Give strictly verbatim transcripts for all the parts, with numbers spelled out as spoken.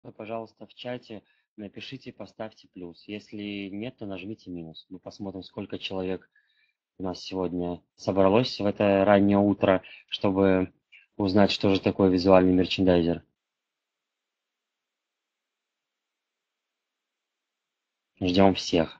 Вы, пожалуйста, в чате напишите, поставьте плюс. Если нет, то нажмите минус. Мы посмотрим, сколько человек у нас сегодня собралось в это раннее утро, чтобы узнать, что же такое визуальный мерчендайзер. Ждем всех.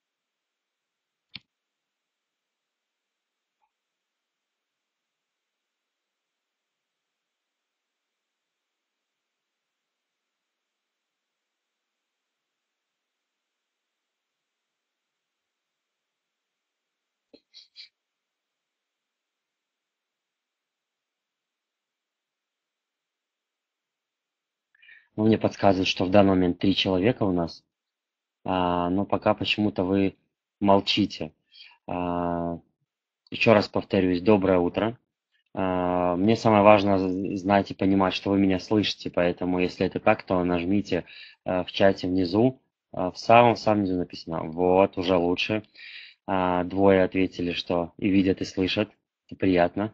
Ну, мне подсказывают, что в данный момент три человека у нас, а, но пока почему-то вы молчите. А, еще раз повторюсь, доброе утро. А, Мне самое важное з- знать и понимать, что вы меня слышите, поэтому если это так, то нажмите э, в чате внизу, э, в самом-самом низу написано. Вот, уже лучше. А, Двое ответили, что и видят, и слышат. Это приятно.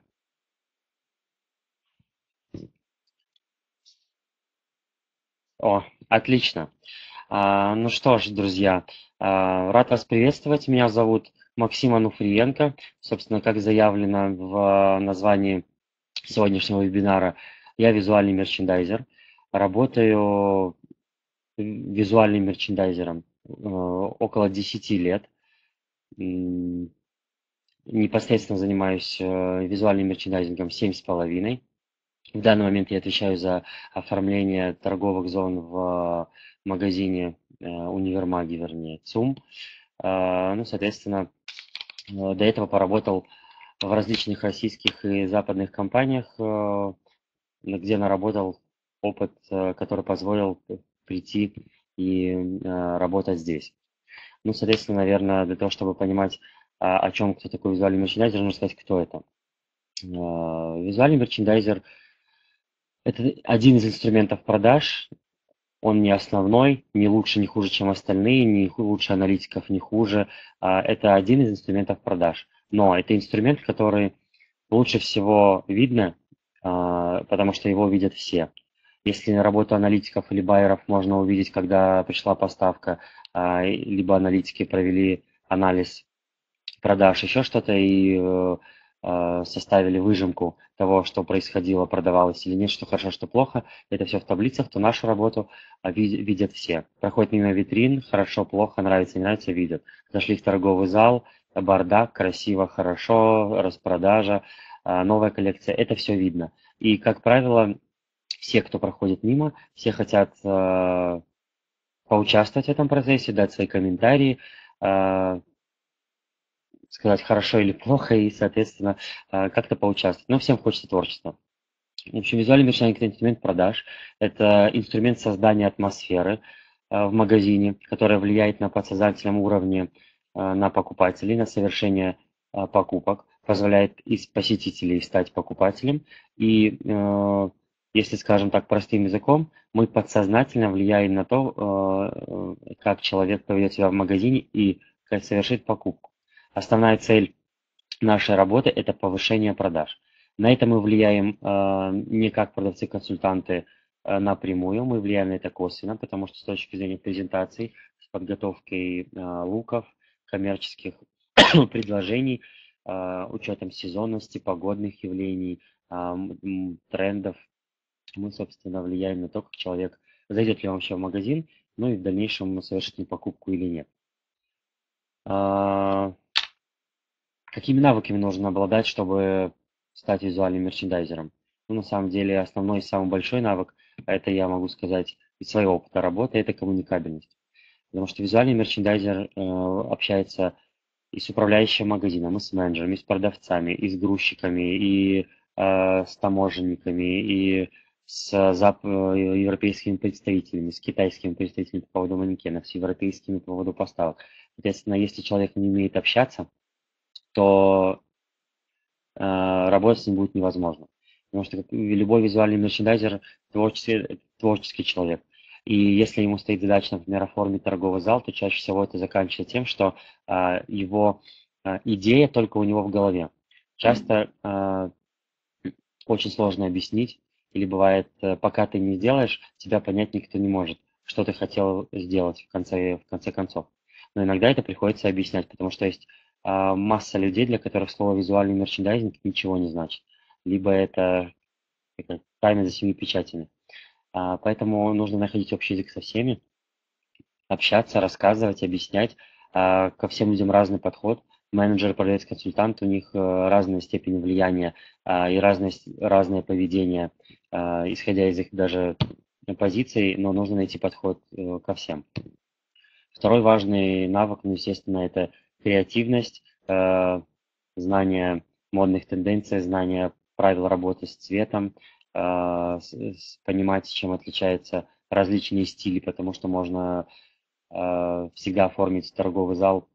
О, отлично. А, Ну что ж, друзья, а, рад вас приветствовать. Меня зовут Максим Ануфриенко. Собственно, как заявлено в названии сегодняшнего вебинара, я визуальный мерчендайзер. Работаю визуальным мерчендайзером э, около десяти лет. М, Непосредственно занимаюсь э, визуальным мерчендайзингом семь с половиной. В данный момент я отвечаю за оформление торговых зон в магазине, э, универмаге, вернее, ЦУМ. А, Ну, соответственно, э, до этого поработал в различных российских и западных компаниях, э, где наработал опыт, э, который позволил прийти и э, работать здесь. Ну, соответственно, наверное, для того, чтобы понимать, а, о чем кто такой визуальный мерчендайзер, нужно сказать, кто это. А, Визуальный мерчендайзер– это один из инструментов продаж. Он не основной, не лучше, не хуже, чем остальные, не ху- лучше аналитиков, не хуже. А, Это один из инструментов продаж. Но это инструмент, который лучше всего видно, а, потому что его видят все. Если работу аналитиков или байеров можно увидеть, когда пришла поставка, а, либо аналитики провели анализ продаж, еще что-то, и э, э, составили выжимку того, что происходило, продавалось или нет, что хорошо, что плохо, это все в таблицах, то нашу работу а, ви- видят все. Проходят мимо витрин, хорошо, плохо, нравится, не нравится, видят. Зашли в торговый зал, бардак, красиво, хорошо, распродажа, а, новая коллекция, это все видно. И, как правило, все, кто проходит мимо, все хотят э, поучаствовать в этом процессе, дать свои комментарии, э, сказать хорошо или плохо и, соответственно, э, как-то поучаствовать. Но всем хочется творчества. В общем, визуальный мерчендайзинг– это инструмент продаж, это инструмент создания атмосферы э, в магазине, которая влияет на подсознательном уровне э, на покупателей, на совершение э, покупок, позволяет из посетителей стать покупателем. И, э, если, скажем так, простым языком, мы подсознательно влияем на то, э, э, как человек поведет себя в магазине и как совершит покупку. Основная цель нашей работы– это повышение продаж. На это мы влияем э, не как продавцы-консультанты э, напрямую, мы влияем на это косвенно, потому что с точки зрения презентаций, с подготовкой э, луков, коммерческих предложений, э, учетом сезонности, погодных явлений, э, м, трендов, мы, собственно, влияем на то, как человек, зайдет ли он вообще в магазин, ну и в дальнейшем совершит ли покупку или нет. А, Какими навыками нужно обладать, чтобы стать визуальным мерчендайзером? Ну, на самом деле, основной и самый большой навык, а это я могу сказать из своего опыта работы, это коммуникабельность. Потому что визуальный мерчендайзер э, общается и с управляющим магазином, и с менеджерами, и с продавцами, и с грузчиками, и э, с таможенниками, и с зап- э, европейскими представителями, с китайскими представителями по поводу манекенов, с европейскими по поводу поставок. Соответственно, если человек не умеет общаться, то э, работать с ним будет невозможно. Потому что как и любой визуальный мерчендайзер творческий, творческий человек. И если ему стоит задача, например, оформить торговый зал, то чаще всего это заканчивается тем, что э, его э, идея только у него в голове. Часто э, очень сложно объяснить или бывает, э, пока ты не сделаешь, тебя понять никто не может, что ты хотел сделать в конце, в конце концов. Но иногда это приходится объяснять, потому что есть а, масса людей, для которых слово визуальный мерчендайзинг ничего не значит. Либо это, это тайна за семью печатями. А, поэтому нужно находить общий язык со всеми, общаться, рассказывать, объяснять. А, ко всем людям разный подход. Менеджер, продавец, консультант, у них э, разная степень влияния а, и разное, с- разное поведение, а, исходя из их даже позиций, но нужно найти подход э, ко всем. Второй важный навык, ну, естественно, это креативность, э, знание модных тенденций, знание правил работы с цветом, э, с- с- понимать, чем отличаются различные стили, потому что можно э, всегда оформить торговый зал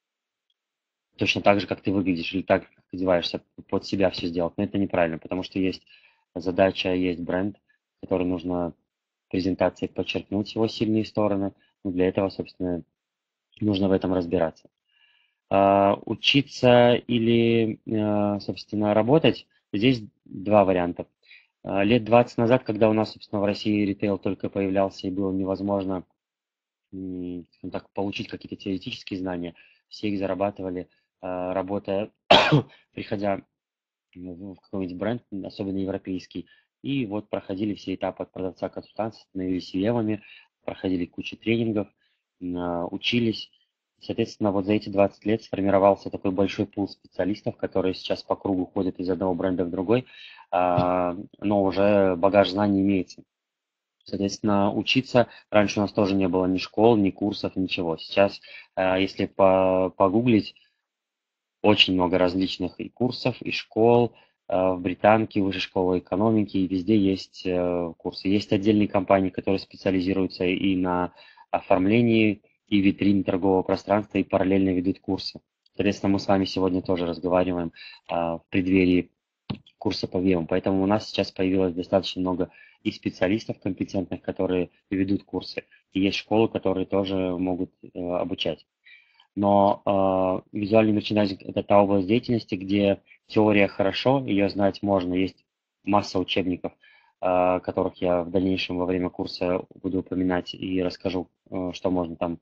точно так же, как ты выглядишь, или так, как ты одеваешься, под себя все сделать. Но это неправильно, потому что есть задача, есть бренд, который нужно презентацией подчеркнуть его сильные стороны. Ну, для этого, собственно, нужно в этом разбираться. А, учиться или, э, собственно, работать, здесь два варианта. А, Лет двадцать назад, когда у нас, собственно, в России ритейл только появлялся и было невозможно, м, скажем так, получить какие-то теоретические знания, все их зарабатывали, а, работая, приходя в в какой-нибудь бренд, особенно европейский, и вот проходили все этапы от продавца к консультанта, становились си эм-ами, проходили кучу тренингов, м, а, учились. Соответственно, вот за эти двадцать лет сформировался такой большой пул специалистов, которые сейчас по кругу ходят из одного бренда в другой, а, но уже багаж знаний имеется. Соответственно, учиться раньше у нас тоже не было ни школ, ни курсов, ничего. Сейчас, а, если по- погуглить, очень много различных и курсов, и школ. э, В Британке, Высшей школы экономики, и везде есть э, курсы. Есть отдельные компании, которые специализируются и на оформлении, и витрине торгового пространства, и параллельно ведут курсы. Соответственно, мы с вами сегодня тоже разговариваем а, в преддверии курса по вебу. Поэтому у нас сейчас появилось достаточно много и специалистов компетентных, которые ведут курсы. И есть школы, которые тоже могут э, обучать. Но э, визуальный мерчендайзинг– это та область деятельности, где теория хорошо, ее знать можно. Есть масса учебников, э, которых я в дальнейшем во время курса буду упоминать и расскажу, э, что можно там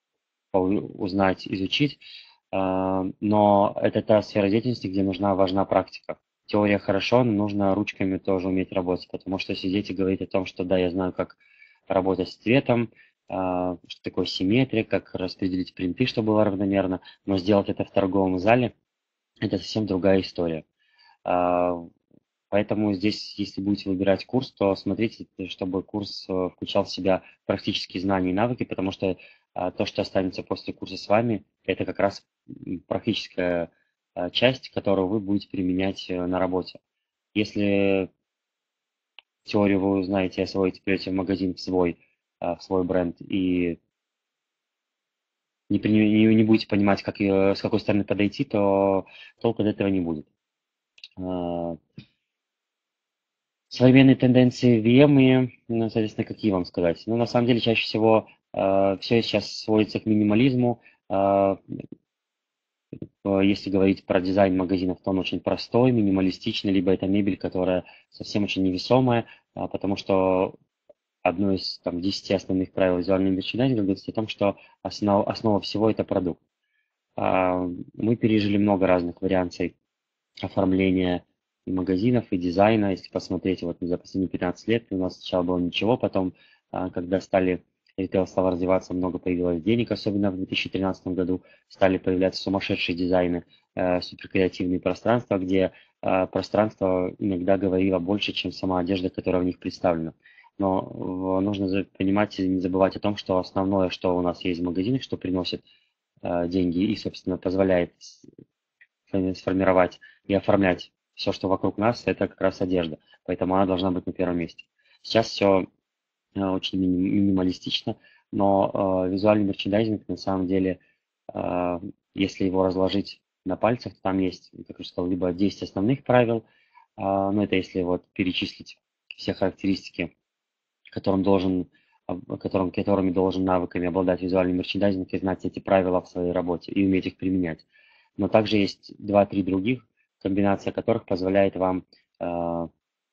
узнать, изучить. Э, но это та сфера деятельности, где нужна важна практика. Теория хорошо, но нужно ручками тоже уметь работать, потому что сидеть и говорить о том, что да, я знаю, как работать с цветом, а, что такое симметрия, как распределить принты, чтобы было равномерно, но сделать это в торговом зале– это совсем другая история. А, Поэтому здесь, если будете выбирать курс, то смотрите, чтобы курс э, включал в себя практические знания и навыки, потому что а, то, что останется после курса с вами, это как раз м, практическая а, часть, которую вы будете применять э, на работе. Если теорию вы узнаете, освоите, придете в магазин в свой, а, в свой бренд и не, при- не, не будете понимать, как ее, с какой стороны подойти, то толку от этого не будет. А, Современные тенденции в ви эм, и, ну, соответственно, какие вам сказать? Ну, на самом деле, чаще всего все сейчас сводится к минимализму. А, э, Если говорить про дизайн магазинов, то он очень простой, минималистичный, либо это мебель, которая совсем очень невесомая, а, потому что одно из там, десяти основных правил визуального мерчендайзинга говорит о том, что основа, основа всего– это продукт. А, Мы пережили много разных вариаций оформления и магазинов, и дизайна. Если посмотреть вот за последние пятнадцать лет, у нас сначала было ничего, потом, а, когда стали ритейл стал развиваться, много появилось денег, особенно в две тысячи тринадцатом году стали появляться сумасшедшие дизайны, э, суперкреативные пространства, где э, пространство иногда говорило больше, чем сама одежда, которая в них представлена. Но э, нужно за- понимать и не забывать о том, что основное, что у нас есть в магазинах, что приносит э, деньги и, собственно, позволяет с- сформировать и оформлять все, что вокруг нас, это как раз одежда. Поэтому она должна быть на первом месте. Сейчас все очень мини- минималистично, но э, визуальный мерчендайзинг на самом деле, э, если его разложить на пальцах, то там есть, как я уже сказал, либо десять основных правил, а, ну это если вот перечислить все характеристики, которым должен, об- которым, которыми должен навыками обладать визуальный мерчендайзинг и знать эти правила в своей работе и уметь их применять. Но также есть два-три других, комбинация которых позволяет вам э,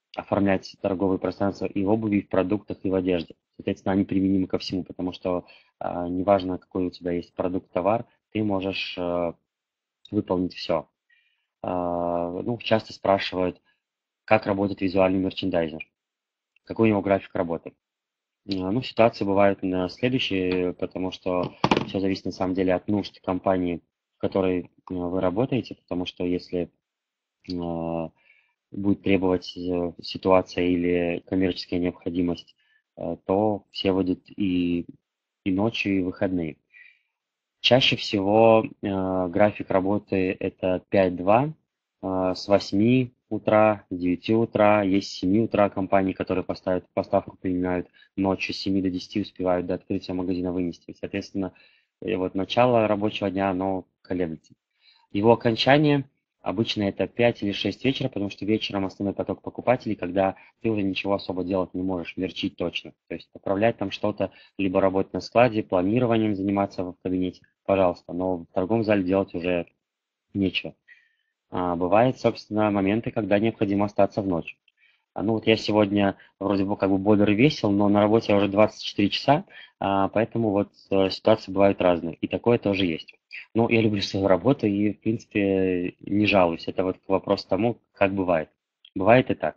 оформлять торговые пространства и в обуви, и в продуктах, и в одежде. Соответственно, они применимы ко всему, потому что а, неважно, какой у тебя есть продукт, товар, ты можешь а, выполнить все. А, ну, часто спрашивают, как работает визуальный мерчендайзер, какой у него график работы. А, Ну, ситуации бывают на следующие, потому что все зависит на самом деле от нужд компании, в которой а, вы работаете, потому что если а, будет требовать э, ситуация или коммерческая необходимость, э, то все выйдут и, и ночью, и выходные. Чаще всего э, график работы это пять-два, э, с восьми утра, с девяти утра, есть с семи утра компании, которые поставят, поставку принимают ночью, с семи до десяти успевают до открытия магазина вынести. Соответственно, э, вот начало рабочего дня, оно колеблется. Его окончание обычно это пять или шесть вечера, потому что вечером основной поток покупателей, когда ты уже ничего особо делать не можешь, мерчить точно. То есть поправлять там что-то, либо работать на складе, планированием заниматься в кабинете, пожалуйста, но в торговом зале делать уже нечего. А, бывают, собственно, моменты, когда необходимо остаться в ночь. А, Ну вот я сегодня вроде бы как бы бодр и весел, но на работе я уже двадцать четыре часа, а, поэтому вот э, ситуации бывают разные. И такое тоже есть. Ну, я люблю свою работу и, в принципе, не жалуюсь. Это вот вопрос к тому, как бывает. Бывает и так.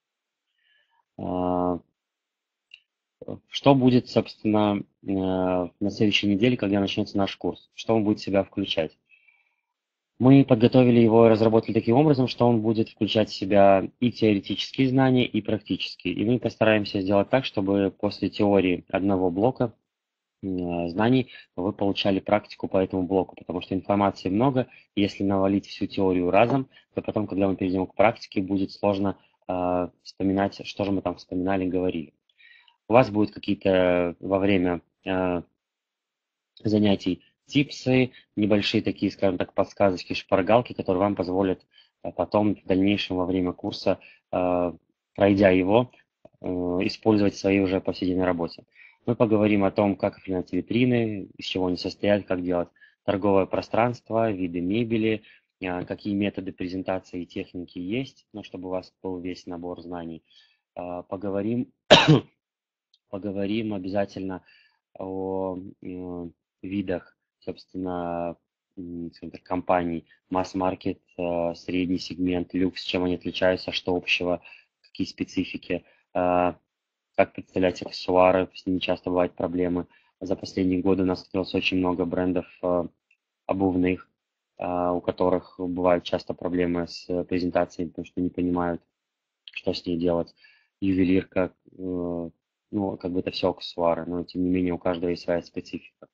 А, Что будет, собственно, э, на следующей неделе, когда начнется наш курс? Что он будет в себя включать? Мы подготовили его и разработали таким образом, что он будет включать в себя и теоретические знания, и практические. И мы постараемся сделать так, чтобы после теории одного блока э, знаний вы получали практику по этому блоку, потому что информации много. И если навалить всю теорию разом, то потом, когда мы перейдем к практике, будет сложно э, вспоминать, что же мы там вспоминали и говорили. У вас будут какие-то во время э, занятий типсы, небольшие такие, скажем так, подсказочки, шпаргалки, которые вам позволят э, потом в дальнейшем во время курса, э, пройдя его, э, использовать в своей уже повседневной работе. Мы поговорим о том, как оформлять витрины, из чего они состоят, как делать торговое пространство, виды мебели, э, какие методы презентации и техники есть, ну, чтобы у вас был весь набор знаний. Э, Поговорим, поговорим обязательно о э, видах, собственно, м, скажем так, компаний, масс-маркет, э, средний сегмент, люкс, чем они отличаются, что общего, какие специфики, э, как представлять аксессуары, с ними часто бывают проблемы. За последние годы у нас открылось очень много брендов э, обувных, э, у которых бывают часто проблемы с презентацией, потому что не понимают, что с ней делать. Ювелирка, э, ну, как бы это все аксессуары, но тем не менее у каждого есть своя специфика.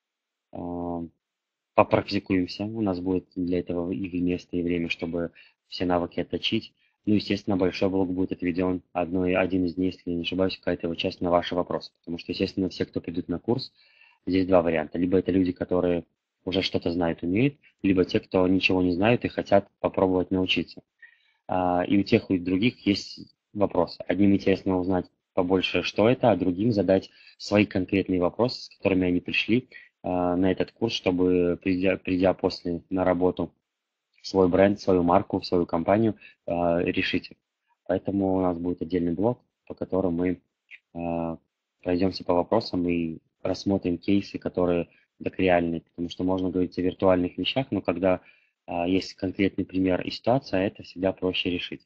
А, Попрактикуемся, у нас будет для этого и место, и время, чтобы все навыки отточить. Ну, естественно, большой блок будет отведен, одной, один из дней, если я не ошибаюсь, какая-то его часть на ваши вопросы. Потому что, естественно, все, кто придут на курс, здесь два варианта. Либо это люди, которые уже что-то знают, умеют, либо те, кто ничего не знают и хотят попробовать научиться. А, И у тех, и у других есть вопросы. Одним интересно узнать побольше, что это, а другим задать свои конкретные вопросы, с которыми они пришли а, на этот курс, чтобы, придя, придя после на работу, свой бренд, свою марку, свою компанию а, решить. Поэтому у нас будет отдельный блок, по которому мы а, пройдемся по вопросам и рассмотрим кейсы, которые так реальные, потому что можно говорить о виртуальных вещах, но когда а, есть конкретный пример и ситуация, это всегда проще решить.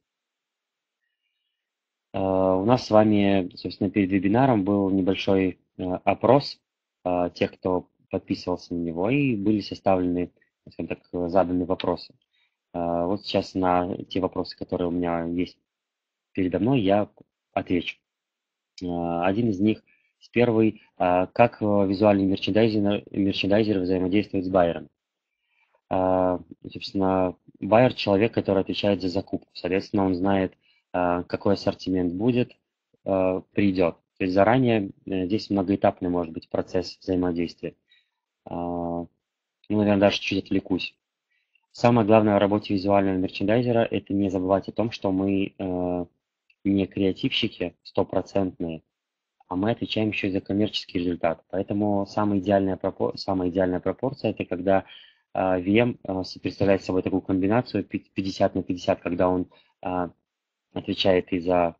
А, У нас с вами, собственно, перед вебинаром был небольшой э, опрос а, тех, кто подписывался на него, и были составлены, скажем так, э, заданы вопросы. А, Вот сейчас на те вопросы, которые у меня есть передо мной, я отвечу. А, Один из них, с первый, а, как э, визуальный мерчендайзер, мерчендайзер взаимодействует с байером. А, Собственно, байер – человек, который отвечает за закупку. Соответственно, он знает, а, какой ассортимент будет, а, придет. То есть заранее э, здесь многоэтапный может быть процесс взаимодействия. А, Ну, наверное, даже чуть отвлекусь. Самое главное в работе визуального мерчендайзера – это не забывать о том, что мы э, не креативщики стопроцентные, а мы отвечаем еще и за коммерческий результат. Поэтому самая идеальная, пропор- самая идеальная пропорция – это когда V M представляет собой такую комбинацию пятьдесят на пятьдесят, когда он а, отвечает и за,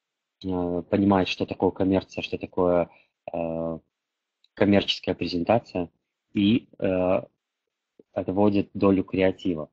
э, понимает, что такое коммерция, что такое э, коммерческая презентация, и э, отводит долю креатива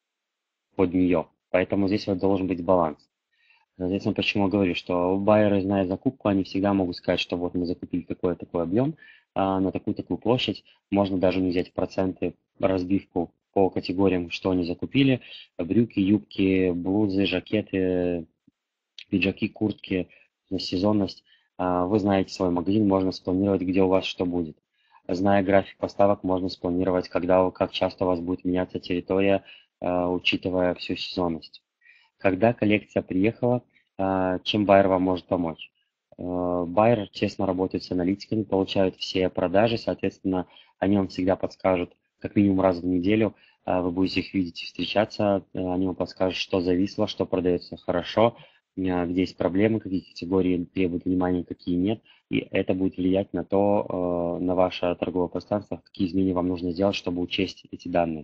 под нее. Поэтому здесь вот должен быть баланс. Соответственно, почему говорю, что байеры, зная закупку, они всегда могут сказать, что вот мы закупили такой-такой объем а, на такую-такую площадь. Можно даже не взять в проценты разбивку по категориям, что они закупили. Брюки, юбки, блузы, жакеты, пиджаки, куртки, на сезонность. А, Вы знаете свой магазин, можно спланировать, где у вас что будет. Зная график поставок, можно спланировать, когда, как часто у вас будет меняться территория, а, учитывая всю сезонность. Когда коллекция приехала, а, чем байер вам может помочь? Э, Байер честно работает с аналитиками, получают все продажи, соответственно, они вам всегда подскажут, как минимум раз в неделю, а, вы будете их видеть и встречаться, э, они вам подскажут, что зависло, что продается хорошо, а, где есть проблемы, какие категории требуют внимания, какие нет, и это будет влиять на то, э, на ваше торговое пространство, какие изменения вам нужно сделать, чтобы учесть эти данные.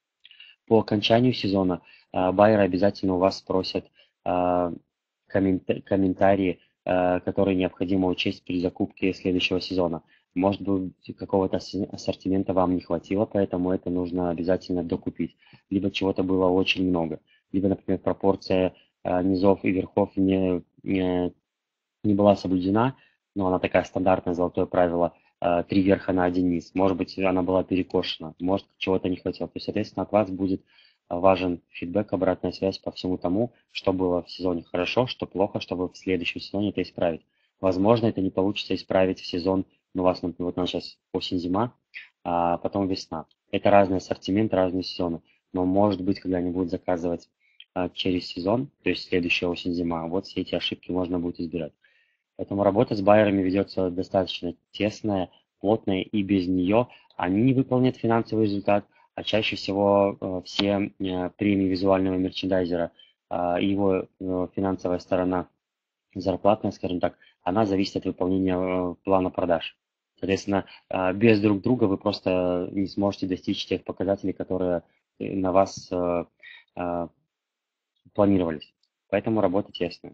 По окончанию сезона а, байеры обязательно у вас спросят а, коммента- комментарии, а, которые необходимо учесть при закупке следующего сезона. Может быть, какого-то асс- ассортимента вам не хватило, поэтому это нужно обязательно докупить. Либо чего-то было очень много. Либо, например, пропорция а, низов и верхов не, не не была соблюдена, но она такая стандартное золотое правило, э, три верха на один низ. Может быть, она была перекошена, может, чего-то не хватило. То есть, соответственно, от вас будет э, важен фидбэк, обратная связь по всему тому, что было в сезоне хорошо, что плохо, чтобы в следующем сезоне это исправить. Возможно, это не получится исправить в сезон, ну, у вас, например, вот у нас сейчас осень-зима, а потом весна. Это разный ассортимент, разные сезоны. Но, может быть, когда они будут заказывать а, через сезон, то есть следующая осень-зима, вот все эти ошибки можно будет избирать. Поэтому работа с байерами ведется достаточно тесная, плотная, и без нее они не выполнят финансовый результат, а чаще всего э, все э, премии визуального мерчендайзера а, и его э, финансовая сторона, зарплатная, скажем так, она зависит от выполнения э, плана продаж. Соответственно, э, без друг друга вы просто не сможете достичь тех показателей, которые э, на вас э, э, планировались. Поэтому работа тесная.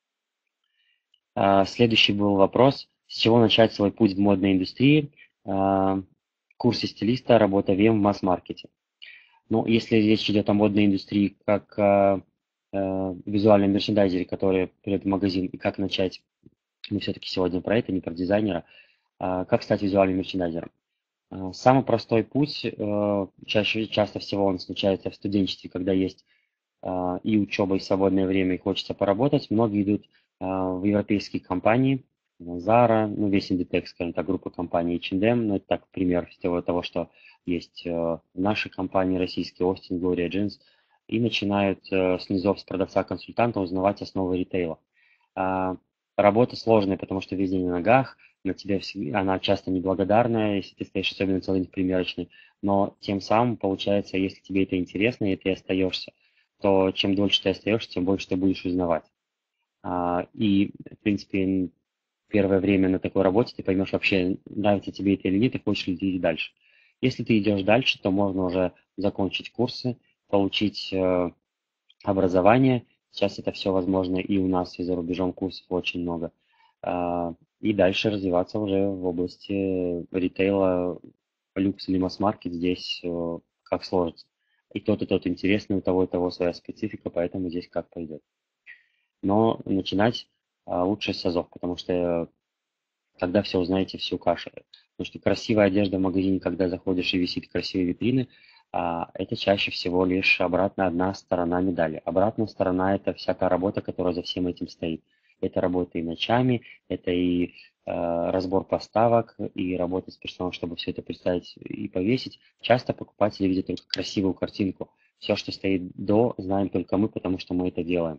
А, Следующий был вопрос, с чего начать свой путь в модной индустрии, а, курсе стилиста, работа вэ эм в масс-маркете. Ну, если речь идет о модной индустрии, как о э, визуальном мерчендайзере, который придет в магазин, и как начать, мы все-таки сегодня про это, не про дизайнера, а, как стать визуальным мерчендайзером. А, Самый простой путь, э, чаще, часто всего он случается в студенчестве, когда есть а, и учеба, и свободное время, и хочется поработать. Многие идут а, в европейские компании, Zara, ну, весь Inditex, скажем так, группа компаний эйч энд эм, ну, это так, пример всего того, что есть э, в нашей компании российской, Austin, Gloria Jeans, и начинают э, с низов, с продавца-консультанта узнавать основы ритейла. А, Работа сложная, потому что весь день на ногах, на тебя всегда, она часто неблагодарная, если ты стоишь особенно целый день в примерочной, но тем самым, получается, если тебе это интересно, и ты остаешься, то чем дольше ты остаешься, тем больше ты будешь узнавать. А, И, в принципе, первое время на такой работе ты поймешь вообще, нравится тебе это или нет, и хочешь ли ты идти дальше. Если ты идешь дальше, то можно уже закончить курсы, получить э, образование. Сейчас это все возможно и у нас, и за рубежом курсов очень много. А, И дальше развиваться уже в области ритейла, люкс или масс-маркет здесь э, как сложится. И тот, и тот интересный, у того, и того своя специфика, поэтому здесь как пойдет. Но начинать а, лучше с азов, потому что тогда все узнаете всю кашу. Потому что красивая одежда в магазине, когда заходишь и висит красивые витрины, а, это чаще всего лишь обратная одна сторона медали. Обратная сторона – это вся та работа, которая за всем этим стоит. Это работа и ночами, это и э, разбор поставок, и работа с персоналом, чтобы все это представить и повесить. Часто покупатели видят только красивую картинку. Все, что стоит до, знаем только мы, потому что мы это делаем.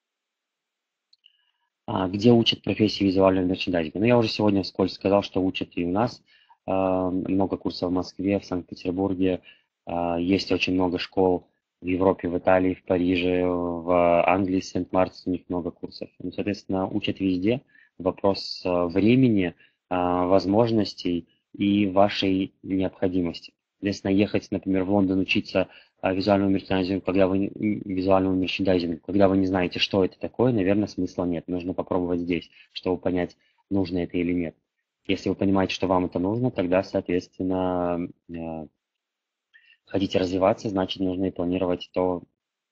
А, Где учат профессии визуального мерчендайзинга? Ну, я уже сегодня вскользь сказал, что учат и у нас. А, Много курсов в Москве, в Санкт-Петербурге. А, Есть очень много школ в Европе, в Италии, в Париже, в Англии, Сент-Мартс, у них много курсов. Ну, соответственно, учат везде. Вопрос а, времени, а, возможностей и вашей необходимости. Соответственно, ехать, например, в Лондон учиться а, визуальному мерчендайзингу, когда вы, не- визуальному мерчендайзингу, когда вы не знаете, что это такое, наверное, смысла нет. Нужно попробовать здесь, чтобы понять, нужно это или нет. Если вы понимаете, что вам это нужно, тогда, соответственно, э, хотите развиваться, значит, нужно и планировать то,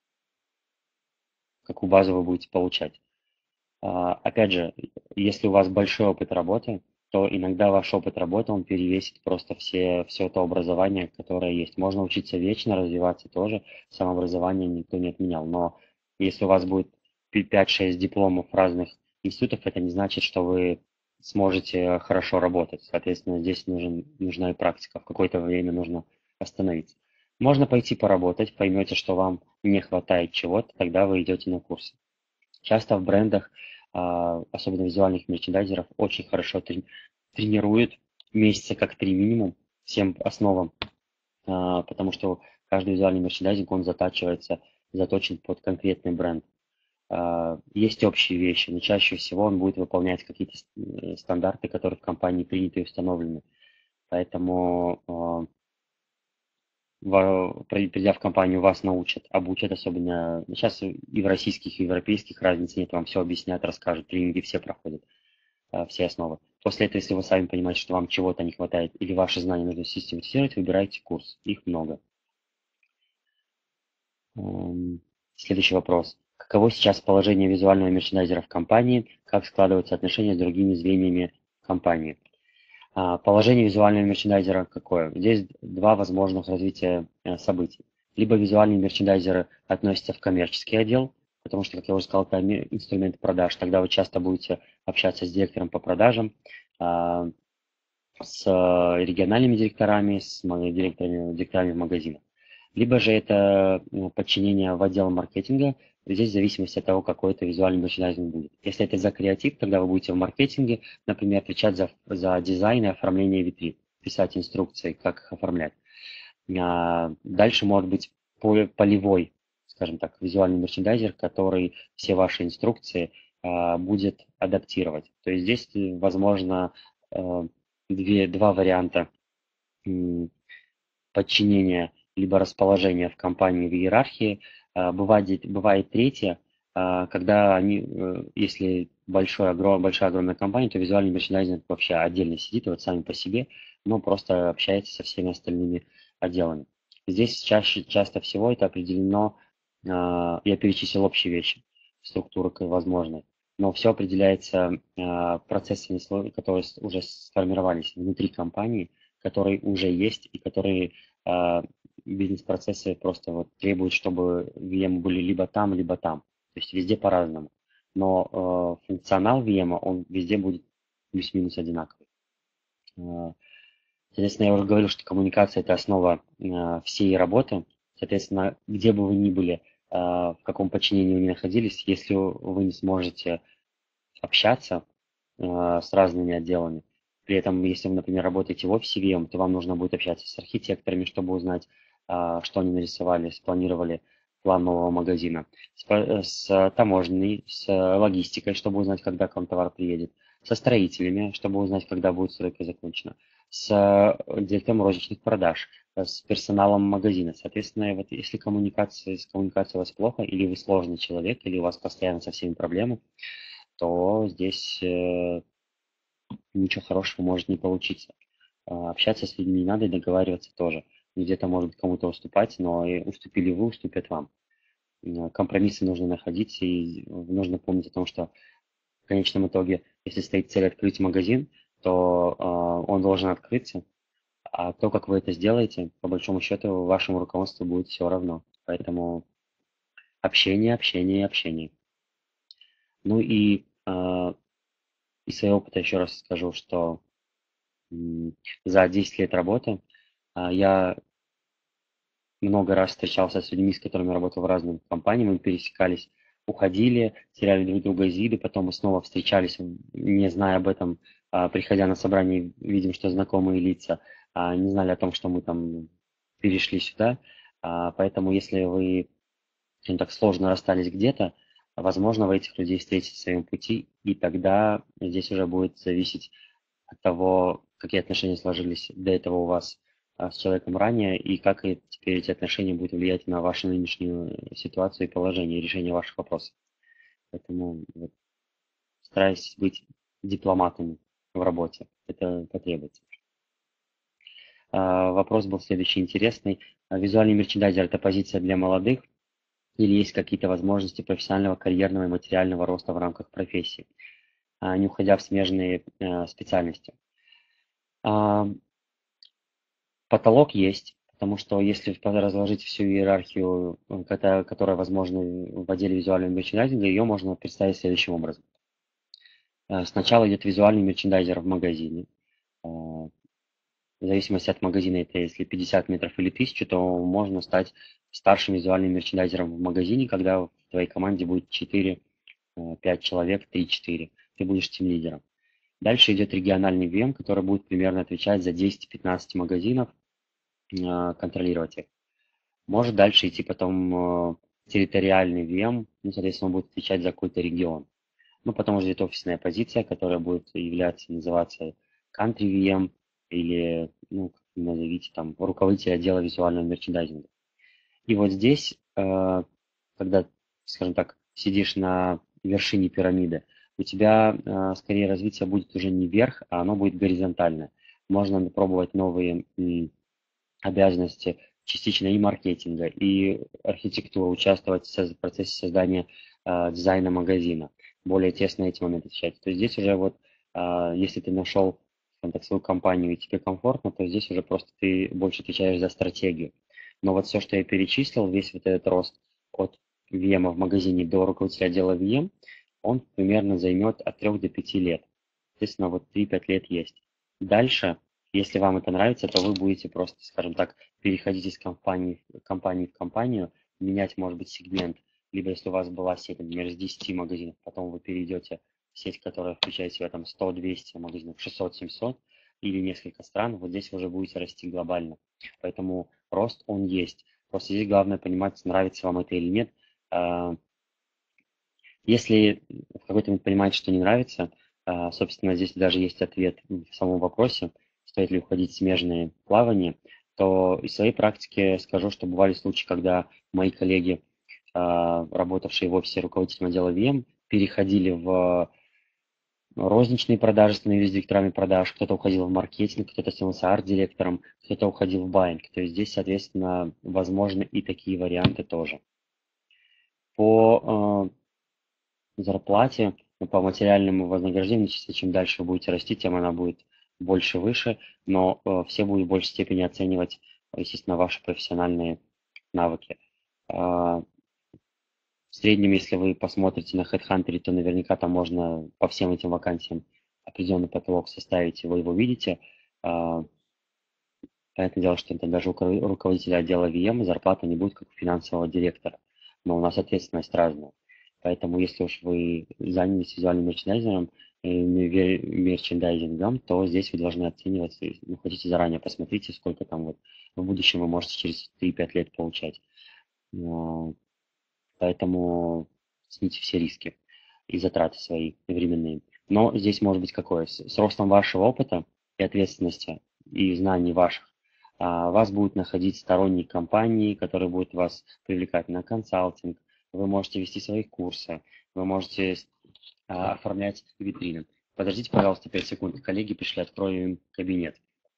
какую базу вы будете получать. А, Опять же, если у вас большой опыт работы, то иногда ваш опыт работы, он перевесит просто все, все то образование, которое есть. Можно учиться вечно, развиваться тоже, самообразование никто не отменял. Но если у вас будет пять-шесть дипломов разных институтов, это не значит, что вы сможете хорошо работать. Соответственно, здесь нужен, нужна и практика. В какое-то время нужно остановиться. Можно пойти поработать, поймете, что вам не хватает чего-то, тогда вы идете на курсы. Часто в брендах, а, особенно визуальных мерчендайзеров, очень хорошо трени- тренируют месяца как три минимум всем основам, а, потому что каждый визуальный мерчендайзинг, он затачивается, заточен под конкретный бренд. А, Есть общие вещи, но чаще всего он будет выполнять какие-то с- э, стандарты, которые в компании приняты и установлены. Поэтому а, ва- при- придя в компанию, вас научат, обучат, особенно сейчас и в российских, и в европейских разницы нет, вам все объяснят, расскажут, тренинги все проходят, а, все основы. После этого, если вы сами понимаете, что вам чего-то не хватает или ваши знания нужно систематизировать, выбирайте курс, их много. М, Следующий вопрос. Каково сейчас положение визуального мерчендайзера в компании? Как складываются отношения с другими звеньями компании? А, Положение визуального мерчендайзера какое? Здесь два возможных развития э, событий. Либо визуальные мерчендайзеры относятся в коммерческий отдел, потому что, как я уже сказал, это ми- инструмент продаж. Тогда вы часто будете общаться с директором по продажам, а, с э, региональными директорами, с ма- директорами, директорами в магазинах. Либо же это э, подчинение в отдел маркетинга. Здесь в зависимости от того, какой это визуальный мерчендайзинг будет. Если это за креатив, тогда вы будете в маркетинге, например, отвечать за, за дизайн и оформление витрин, писать инструкции, как их оформлять. А, Дальше может быть по- полевой, скажем так, визуальный мерчендайзер, который все ваши инструкции а, будет адаптировать. То есть здесь, э, возможно, э, две, два варианта м, подчинения либо расположения в компании в иерархии. А, Бывает, бывает третье, а, когда они, э, если большой, огром, большая огромная компания, то визуальный мерчендайзинг вообще отдельно сидит, вот сами по себе, но просто общается со всеми остальными отделами. Здесь чаще, часто всего это определено, а, я перечислил общие вещи, структуры к- возможной, но все определяется а, процессами, сло- которые с- уже сформировались внутри компании, которые уже есть и которые а, бизнес-процессы просто вот требуют, чтобы ви эм были либо там, либо там. То есть везде по-разному. Но э, функционал ви эм, он везде будет плюс-минус одинаковый. Э, Соответственно, я уже говорил, что коммуникация – это основа э, всей работы. Соответственно, где бы вы ни были, э, в каком подчинении вы ни находились, если вы не сможете общаться э, с разными отделами. При этом, если вы, например, работаете в офисе ви эм, то вам нужно будет общаться с архитекторами, чтобы узнать, а, что они нарисовали, спланировали план нового магазина, с, по- с таможней, с логистикой, чтобы узнать, когда к вам товар приедет, со строителями, чтобы узнать, когда будет стройка закончена, с э, директором розничных продаж, э, с персоналом магазина. Соответственно, вот если коммуникация, с коммуникацией у вас плохо, или вы сложный человек, или у вас постоянно со всеми проблемы, то здесь э, ничего хорошего может не получиться. А, Общаться с людьми не надо и договариваться тоже. Где-то, может быть, кому-то уступать, но и уступили вы, уступят вам. М, Компромиссы нужно находить, и нужно помнить о том, что в конечном итоге, если стоит цель открыть магазин, то а, он должен открыться, а то, как вы это сделаете, по большому счету, вашему руководству будет все равно. Поэтому общение, общение, общение. Ну и а, из своего опыта еще раз скажу, что м, за десять лет работы а, я много раз встречался с людьми, с которыми работал в разных компаниях, мы пересекались, уходили, теряли друг друга из виду, потом мы снова встречались, не зная об этом, а, приходя на собрание, видим, что знакомые лица, а, не знали о том, что мы там перешли сюда. А, Поэтому если вы, скажем так, сложно расстались где-то, возможно, вы этих людей встретите в своем пути, и тогда здесь уже будет зависеть от того, какие отношения сложились до этого у вас с человеком ранее, и как и теперь эти отношения будут влиять на вашу нынешнюю ситуацию и положение, решение ваших вопросов. Поэтому вот, старайтесь быть дипломатами в работе. Это потребуется. А, вопрос был следующий интересный. Визуальный мерчендайзер – это позиция для молодых или есть какие-то возможности профессионального, карьерного и материального роста в рамках профессии, не уходя в смежные специальности? Потолок есть, потому что если разложить всю иерархию, которая возможна в отделе визуального мерчендайзинга, ее можно представить следующим образом. Сначала идет визуальный мерчендайзер в магазине. В зависимости от магазина, это если пятьдесят метров или тысяча, то можно стать старшим визуальным мерчендайзером в магазине, когда в твоей команде будет четыре-пять человек, три-четыре. Ты будешь тимлидером. Дальше идет региональный ви эм, который будет примерно отвечать за десять-пятнадцать магазинов, контролировать их. Может дальше идти потом территориальный ви эм, ну, соответственно, он будет отвечать за какой-то регион. Ну, потом уже идет офисная позиция, которая будет являться, называться country ви эм или, ну, назовите там, руководитель отдела визуального мерчендайзинга. И вот здесь, когда, скажем так, сидишь на вершине пирамиды, у тебя скорее развитие будет уже не вверх, а оно будет горизонтальное. Можно пробовать новые обязанности частично и маркетинга, и архитектуры, участвовать в процессе создания дизайна магазина, более тесно эти моменты отвечать. То есть здесь уже вот, если ты нашел так, свою компанию и тебе комфортно, то здесь уже просто ты больше отвечаешь за стратегию. Но вот все, что я перечислил, весь вот этот рост от ви эм в магазине до руководителя отдела ви эм, он примерно займет от трёх до пяти лет. Соответственно, вот три-пять лет есть. Дальше, если вам это нравится, то вы будете просто, скажем так, переходить из компании, компании в компанию, менять, может быть, сегмент. Либо если у вас была сеть, например, с десяти магазинов, потом вы перейдете в сеть, которая включает в себя там сто-двести магазинов, шестьсот-семьсот или несколько стран, вот здесь вы уже будете расти глобально. Поэтому рост он есть. Просто здесь главное понимать, нравится вам это или нет. Если в какой-то момент понимаете, что не нравится, собственно, здесь даже есть ответ в самом вопросе, стоит ли уходить в смежные плавания, то из своей практики скажу, что бывали случаи, когда мои коллеги, работавшие в офисе руководителем отдела ви эм, переходили в розничные продажи, становились директорами продаж, кто-то уходил в маркетинг, кто-то становился арт-директором, кто-то уходил в байинг. То есть здесь, соответственно, возможны и такие варианты тоже. По зарплате, по материальному вознаграждению, чем дальше вы будете расти, тем она будет больше, выше, но все будут в большей степени оценивать, естественно, ваши профессиональные навыки. В среднем, если вы посмотрите на HeadHunter, то наверняка там можно по всем этим вакансиям определенный потолок составить, и вы его видите. Понятное дело, что это даже у руководителя отдела ви эм зарплата не будет как у финансового директора, но у нас ответственность разная. Поэтому если уж вы занялись визуальным мерчендайзером, мерчендайзингом, то здесь вы должны оценивать, ну, хотите заранее посмотрите, сколько там вот в будущем вы можете через три-пять лет получать. Поэтому снимите все риски и затраты свои временные. Но здесь может быть какое? С ростом вашего опыта и ответственности и знаний ваших вас будут находить сторонние компании, которые будут вас привлекать на консалтинг. Вы можете вести свои курсы, вы можете а, оформлять витрины. Подождите, пожалуйста, пять секунд. Коллеги пришли, открою им кабинет.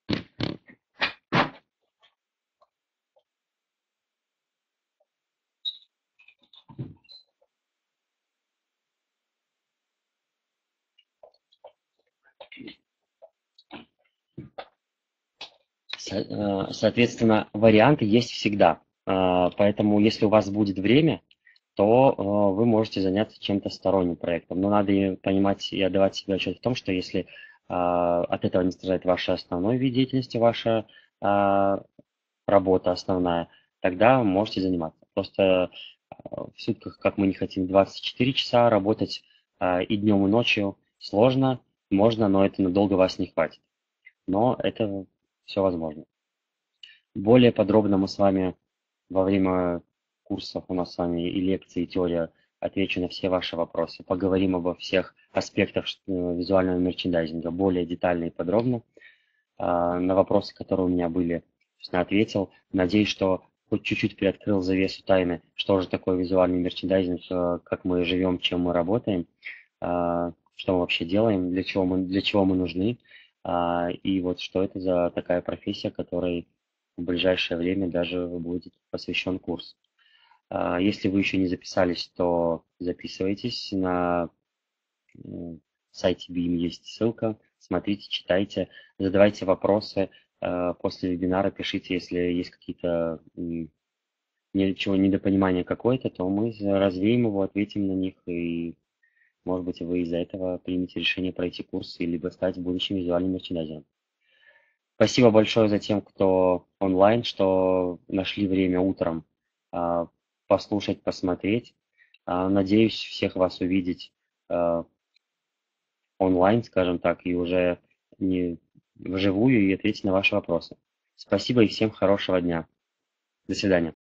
Соответственно, варианты есть всегда. Поэтому, если у вас будет время, то вы можете заняться чем-то сторонним проектом. Но надо понимать и отдавать себе отчет в том, что если от этого не страдает ваша основной вид деятельности, ваша работа основная, тогда можете заниматься. Просто в сутках, как мы не хотим, двадцать четыре часа работать и днем, и ночью сложно, можно, но это надолго вас не хватит. Но это все возможно. Более подробно мы с вами во время курсов у нас с вами и лекции, и теория отвечу на все ваши вопросы. Поговорим обо всех аспектах визуального мерчендайзинга более детально и подробно. На вопросы, которые у меня были собственно, ответил. Надеюсь, что хоть чуть-чуть приоткрыл завесу тайны, что же такое визуальный мерчендайзинг, э, как мы живем, чем мы работаем, а, что мы вообще делаем, для чего мы, для чего мы нужны, а, и вот что это за такая профессия, которой в ближайшее время даже будет посвящен курс. А, Если вы еще не записались, то записывайтесь. На м, сайте би и эм есть ссылка. Смотрите, читайте, задавайте вопросы. А, После вебинара пишите, если есть какие-то м, ничего, недопонимания какое-то, то мы развеем его, ответим на них, и, может быть, вы из-за этого примете решение пройти курс, либо стать будущим визуальным мерчендайзером. Спасибо большое за тем, кто онлайн, что нашли время утром а, послушать, посмотреть. А, Надеюсь всех вас увидеть а, онлайн, скажем так, и уже не вживую и ответить на ваши вопросы. Спасибо и всем хорошего дня. До свидания.